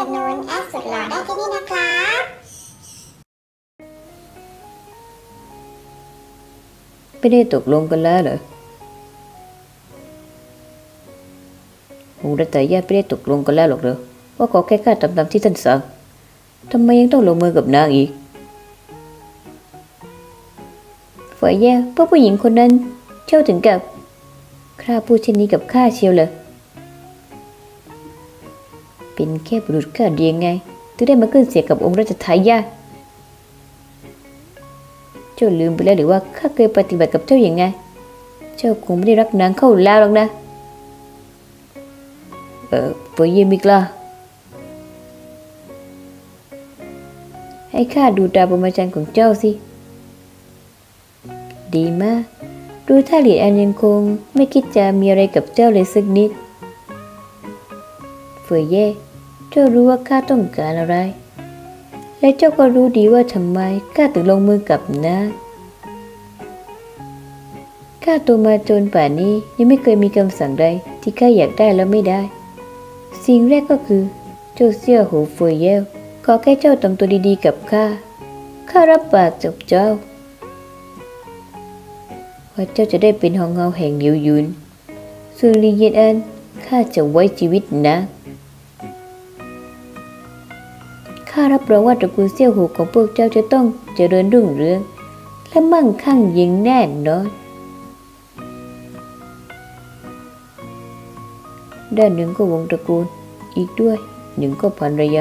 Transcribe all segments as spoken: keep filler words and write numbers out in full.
นุนแอดสุดหล่อได้ที่นี่นะครับไม่ได้ตกลงกันแล้วเหรอองค์รัตยาไม่ได้ตกลงกันแล้วหรอกเหรอว่าขอแค่ข้าทำตามที่ท่านสั่งทำไมยังต้องลงมือกับนางอีกฝ่ายแย่เพราะผู้หญิงคนนั้นเจ้าถึงกับข้าพูดเช่นนี้กับข้าเชียวเหรอเป็นแค่บุรุษข้าเดียงไงถึงได้มาขึ้นเสียกับองค์รัชทายาทเจ้าลืมไปแล้วหรือว่าข้าเคยปฏิบัติกับเจ้าอย่างไงเจ้าคงไม่ได้รักนางเข้าแล้วหรอกนะเออฝ่ายแย่มิกล่ะให้ข้าดูตาประมาจันของเจ้าสิดีมากดูท่าหลีอันยังคงไม่คิดจะมีอะไรกับเจ้าเลยสักนิดเฟยเย่เจ้ารู้ว่าข้าต้องการอะไรและเจ้าก็รู้ดีว่าทำไมข้าถึงลงมือกับนางข้าโตมาจนป่านนี้ยังไม่เคยมีคำสั่งใดที่ข้าอยากได้แล้วไม่ได้สิ่งแรกก็คือเจ้าเสี่ยวหูเฟยเย่ขอแค่เจ้าทำตัวดีๆกับข้าข้ารับปากกับเจ้าว่าเจ้าจะได้เป็นหองเงาแห่งยิวยุนส่วนลีเย็นอันข้าจะไว้ชีวิตนะข้ารับรองว่าตระกูลเสี่ยวหูของพวกเจ้าจะต้องเจริญรุ่งเรืองและมั่งคั่งยิ่งแน่นอนด้านหนึ่งก็วงตระกูลอีกด้วยหนึ่งก็ภรรยา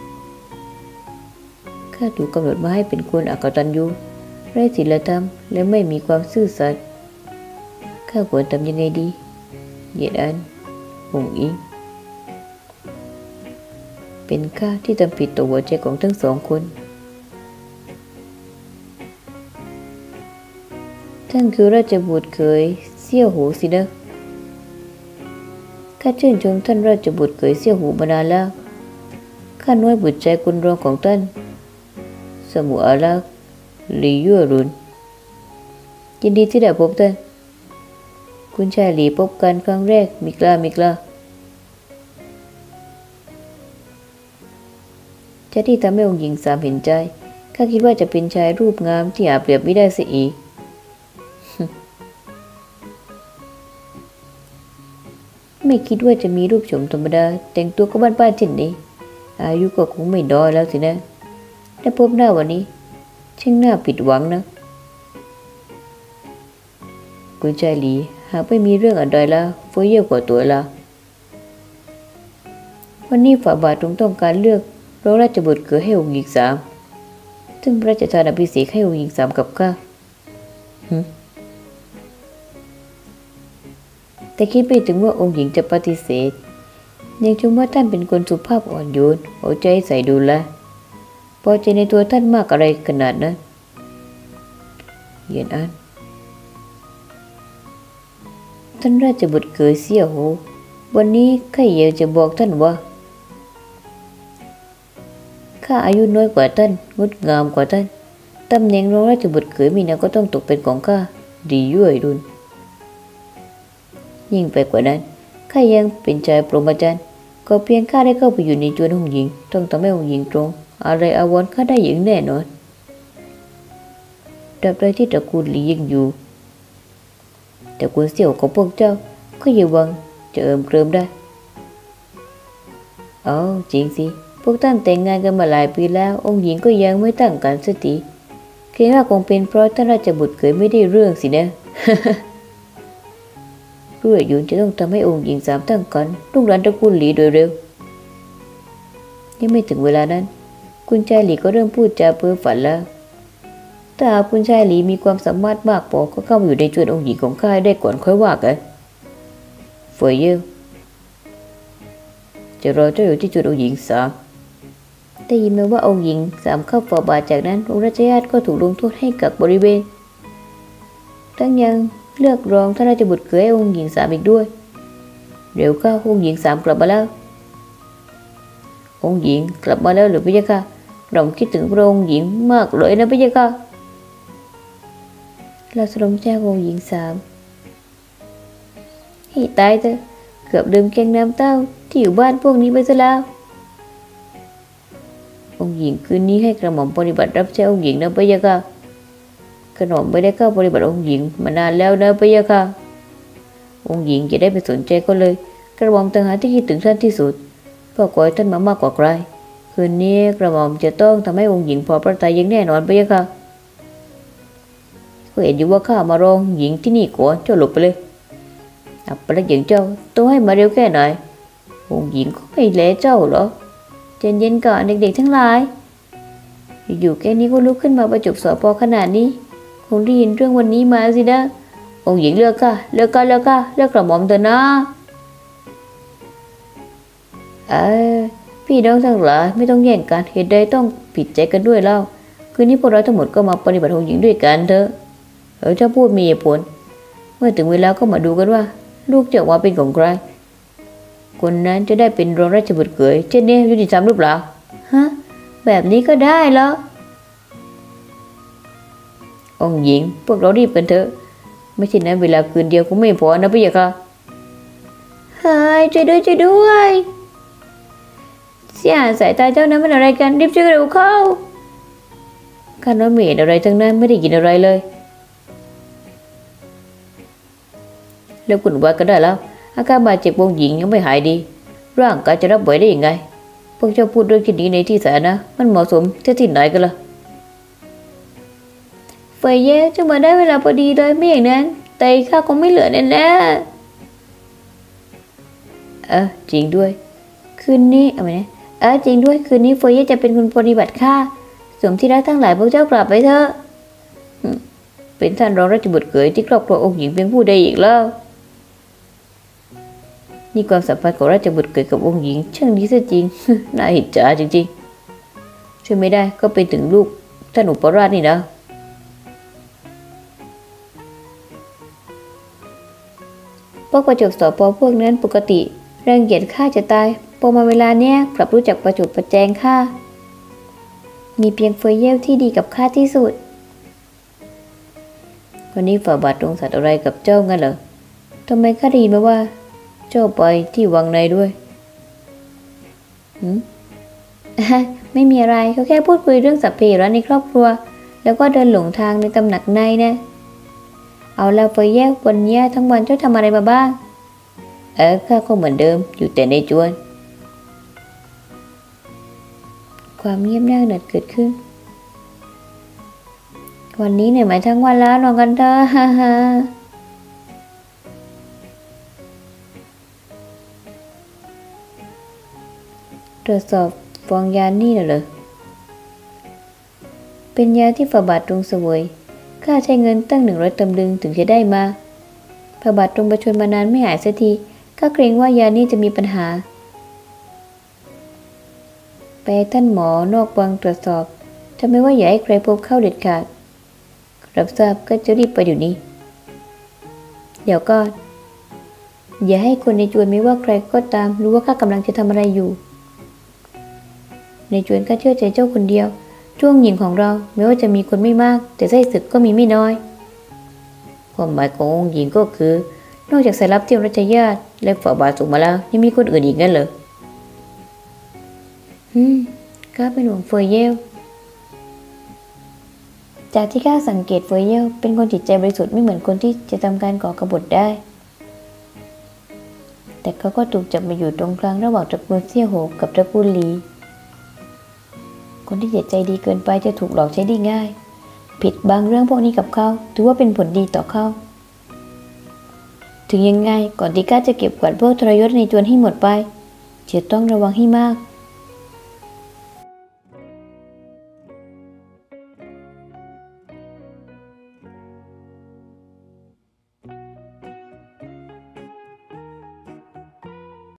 ข้าถูกกำหนดมาให้เป็นคนอกตัญญูไร้ศีลธรรมและไม่มีความซื่อสัตย์ข้าควรทำยังไงดีเย็นอันหงอิงเป็นข้าที่ทำผิดต่อหัวใจของทั้งสองคนท่านคือราชบุตรเคยเสี่ยวหูสินะข้าชื่นชมท่านราชบุตรเคยเสี่ยวหูมานานแล้วข้าน้อยบุตรใจกุลรองของท่านสมุอารักษ์หลียั่วรุนยินดีที่ได้พบท่านคุณชายหลีพบกันครั้งแรกมิกล้ามิกล้าจะที่ทำให้องค์หญิงสามเห็นใจข้าคิดว่าจะเป็นชายรูปงามที่หาเปรียบไม่ได้เสียอีกไม่คิดว่าจะมีรูปโฉมธรรมดาแต่งตัวก็บ้านๆเช่นนี้อายุก็คงไม่น้อยแล้วสินะได้พบหน้าวันนี้ช่างน่าผิดหวังนะคุณชายหลีหากไม่มีเรื่องอะไรแล้วเฟ้ยเย่กว่าตัวละวันนี้ฝ่าบาทต้องการเลือกรองราชบุตรเกิดให้องค์หญิงสามซึ่งพระราชทานอภิเษกให้องค์หญิงสามกับข้าแต่คิดไปถึงว่าองค์หญิงจะปฏิเสธยังชมว่าท่านเป็นคนสุภาพอ่อนโยนเอาใจใส่ดูแลพอใจในตัวท่านมากอะไรขนาดนั้นเย็นอันท่านราชบุตรเกิดเสี่ยวหูวันนี้ข้าอยากจะบอกท่านว่าข้าอายุน้อยกว่าท่านงดงามกว่าท่านตำแหน่งรองราชบุตรเขยมีนาก็ต้องตกเป็นของข้าดียั่วรุนยิ่งไปกว่านั้นข้ายังเป็นชายปรมาจารย์ก็เพียงข้าได้เข้าไปอยู่ในจวนองค์หญิงต้องทำให้องค์หญิงตรงอะไรอาวรณ์ข้าได้อย่างแน่นอนตราบใดที่ตระกูลหลียังอยู่ตระกูลเสี่ยวของพวกเจ้าก็อย่าหวังจะเอิมเกริมได้อ๋อจริงสิพวกท่านแต่งงานกันมาหลายปีแล้วองค์หญิงก็ยังไม่ตั้งครรภ์สักทีคิดว่าคงเป็นเพราะท่านราชบุตรเคยไม่ได้เรื่องสินะ รุ่ยยุนจะต้องทำให้องค์หญิงสามตั้งครรภ์ลูกหลานตระกูลหลีโดยเร็วยังไม่ถึงเวลานั้นคุณชายหลีก็เริ่มพูดจาเพ้อฝันแล้วถ้าหากคุณชายหลีมีความสามารถมากพอก็เข้ามาอยู่ในจวนองค์หญิงของข้าได้ก่อนค่อยว่ากันเฟยเย่จะรอเจ้าอยู่ที่จวนองค์หญิงสามได้ยินมาว่าองค์หญิงสามเข้าฝ่าบาทจากนั้นองค์ราชญาติก็ถูกลงโทษให้กักบริเวณทั้งยังเลือกรองท่านราชบุตรเขยให้องค์หญิงสามอีกด้วยเร็วเข้าองค์หญิงสามกลับมาแล้วองค์หญิงกลับมาแล้วหรือไม่ใช่ค่ะเราคิดถึงพระองค์หญิงมากเลยนะไม่ใช่ค่ะเราสลมแจ้งองค์หญิงสามให้ตายเถอะเกือบลืมแกงน้ำเต้าที่อยู่บ้านพวกนี้ไปซะแล้วองค์หญิงคืนนี้ให้กระหม่อมปฏิบัติรับใช้องค์หญิงนะพะยะค่ะกระหม่อมไม่ได้เข้าปฏิบัติองค์หญิงมานานแล้วนะพะยะค่ะองค์หญิงจะได้ไปสนใจก็เลยกระหม่อมต่างหากที่คิดถึงท่านที่สุดเพื่อขอให้ท่านมามากกว่าใครคืนนี้กระหม่อมจะต้องทำให้องค์หญิงพอพระทัยอย่างแน่นอนพะยะค่ะก็เห็นอยู่ว่าข้ามารองหญิงที่นี่ก่อนเจ้าหลบไปเลยอับปลักษณ์อย่างเจ้าต้องให้มาเร็วแค่ไหนองค์หญิงก็ไม่แลเจ้าหรอเจนเย็นก่อนเด็กๆทั้งหลายอยู่ๆแค่นี้ก็ลุกขึ้นมาประจุสอพอขนาดนี้คงได้ยินเรื่องวันนี้มาสินะองค์หญิงเลือกค่ะเลือกค่ะเลือกค่ะเลือกกระหม่อมเถอะนะเออพี่น้องทั้งหลายไม่ต้องแย่งกันเหตุใดต้องผิดใจกันด้วยเล่าคืนนี้พวกเราทั้งหมดก็มาปฏิบัติองค์หญิงด้วยกันเถอะเออถ้าพูดมีเหตุผลเมื่อถึงเวลาก็มาดูกันว่าลูกจะออกมาเป็นของใครคนนั้นจะได้เป็นรองราชบุตรเขยเช่นนี้ยุติธรรมหรือเปล่าฮะแบบนี้ก็ได้เหรอองค์หญิงพวกเรารีบกันเถอะไม่เช่นนั้นเวลาคืนเดียวคงไม่พอนะพี่ยะค่ะเฮ้ยช่วยด้วยช่วยด้วยเสียสายตาเจ้านั้นมันอะไรกันรีบช่วยเร็วเข้าข้าน้อยไม่เห็นอะไรทั้งนั้นไม่ได้ยินอะไรเลยแล้วคุณว่าก็ได้แล้วอาการบาดเจ็บองค์หญิงยังไม่หายดีร่างกายจะรับไหวได้ยังไงพวกเจ้าพูดเรื่องที่นี้ในที่สาธารณะมันเหมาะสมที่ที่ไหนกันล่ะเฟยเย่จะมาได้เวลาพอดีเลยไม่อย่างนั้นไตข้าคงไม่เหลือแน่แน่เออจริงด้วยคืนนี้เอาไหมเนี่ยเออจริงด้วยคืนนี้เฟยเย่จะเป็นคนปฏิบัติข้าสมที่รักทั้งหลายพวกเจ้ากลับไปเถอะเป็นท่านรองราชบุตรเขยที่ครอบครัวองค์หญิงเป็นผู้ใดอีกแล้วนี่ความสัมพันธ์ของราชบุตรเขยกับองค์หญิงช่างดีซะจริง น่าอิจฉาจริงๆช่วยไม่ได้ก็เป็นถึงลูกท่านอุปราชนี่นะพวกประจบสอบพอพวกนั้นปกติรังเกียจข้าจะตายพอมาเวลาเนี้ยกลับรู้จักประจุประแจงข้ามีเพียงเฟยเย่ที่ดีกับข้าที่สุดวันนี้ฝ่าบาทตรงสัตว์อะไรกับเจ้างั้นเหรอทำไมข้าได้ยินมาว่าเจ้าไปที่วังในด้วยหืม ไม่มีอะไรเขาแค่พูดคุยเรื่องสัพเพเหระในครอบครัวแล้วก็เดินหลงทางในตำหนักในนะเอาแล้วเฟยเย่วันนี้ทั้งวันเจ้าทำอะไรมาบ้างเออข้าก็เหมือนเดิมอยู่แต่ในจวนความเงียบเงียบหนัดเกิดขึ้นวันนี้เหนื่อยมาทั้งวันแล้วนอนกันเถอะ ฮ่าฮ่าตรวจสอบฟองยานี่น่ะเหรอเป็นยาที่ฝ่าบาทตรงเสวยข้าใช้เงินตั้งหนึ่งร้อยตำลึงถึงจะได้มาฝ่าบาทตรงประชวรมานานไม่หายสักทีข้าเกรงว่ายานี้จะมีปัญหาไปท่านหมอนอกวังตรวจสอบถ้าไม่ว่าอย่าให้ใครพบเข้าเด็ดขาดรับทราบก็จะรีบไปเดี๋ยวนี้เดี๋ยวก่อนอย่าให้คนในจวนไม่ว่าใครก็ตามรู้ว่าข้ากำลังจะทำอะไรอยู่ในจวนข้าเชื่อใจเจ้าคนเดียวช่วงหญิงของเราแม้ว่าจะมีคนไม่มากแต่ไส้ศึกก็มีไม่น้อยความหมายขององค์หญิงก็คือนอกจากสายลับเที่ยวรัชญาติและฝ่าบาทส่งมาแล้วยังมีคนอื่นอีกงั้นเหรออืมข้าเป็นห่วงเฟยเย่จากที่ข้าสังเกตเฟยเย่เป็นคนจิตใจบริสุทธิ์ไม่เหมือนคนที่จะทำการก่อกบฏได้แต่เขาก็ถูกจับมาอยู่ตรงกลางระหว่างตระกูลเซี่ยโหกับตระกูลหลีคนที่จิตใจดีเกินไปจะถูกหลอกใช้ได้ง่ายผิดบางเรื่องพวกนี้กับเขาถือว่าเป็นผลดีต่อเขาถึงยังไงก่อนที่ข้าจะเก็บกวาดพวกทรยศในจวนให้หมดไปจะต้องระวังให้มาก